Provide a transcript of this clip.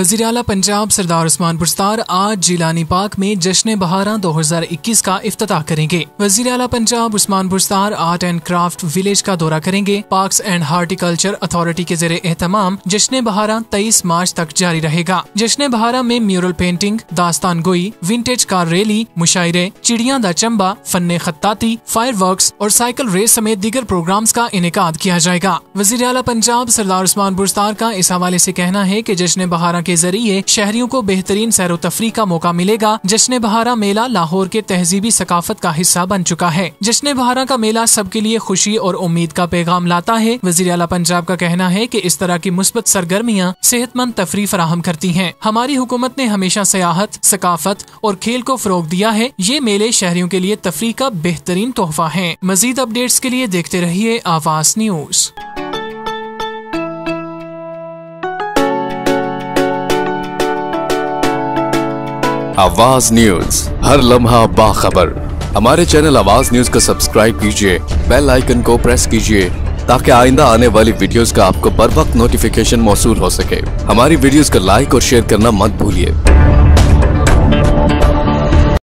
वज़ीर आला पंजाब सरदार उस्मान बुज़दार आज जिलानी पार्क में जश्न बहारा 2021 का इफ्तिताह करेंगे। वज़ीर आला Punjab Usman Buzdar art and craft village का दौरा करेंगे। पार्क्स एंड हार्टिकल्चर अथॉरिटी के ज़रिए एहतमाम जश्न बहारा 23 मार्च तक जारी रहेगा। जश्न बहारा में म्यूरल पेंटिंग, दास्तान गोई, विंटेज कार रैली, मुशायरे, चिड़िया दा चंबा, फन्ने खत्ताती, फायर वर्क्स और साइकिल रेस समेत दीगर प्रोग्राम्स का इनेकाद किया जाएगा। वज़ीर आला पंजाब सरदार उस्मान बुज़दार का इस हवाले से कहना है कि जश्न बहारा के जरिए शहरियों को बेहतरीन सैरो तफरी का मौका मिलेगा। जश्न बहारा मेला लाहौर के तहजीबी सकाफत का हिस्सा बन चुका है। जश्न बहारा का मेला सबके लिए खुशी और उम्मीद का पैगाम लाता है। वज़ीर आला पंजाब का कहना है कि इस तरह की मुस्बत सरगर्मियाँ सेहतमंद तफरी फराहम करती हैं। हमारी हुकूमत ने हमेशा सियाहत, सकाफत और खेल को फरोग दिया है। ये मेले शहरियों के लिए तफरी का बेहतरीन तोहफा है। मजीद अपडेट्स के लिए देखते रहिए आवाज न्यूज। आवाज न्यूज, हर लम्हा बाखबर। हमारे चैनल आवाज न्यूज को सब्सक्राइब कीजिए, बेल आइकन को प्रेस कीजिए ताकि आइंदा आने वाली वीडियोस का आपको बर वक्त नोटिफिकेशन मौसूल हो सके। हमारी वीडियोस को लाइक और शेयर करना मत भूलिए।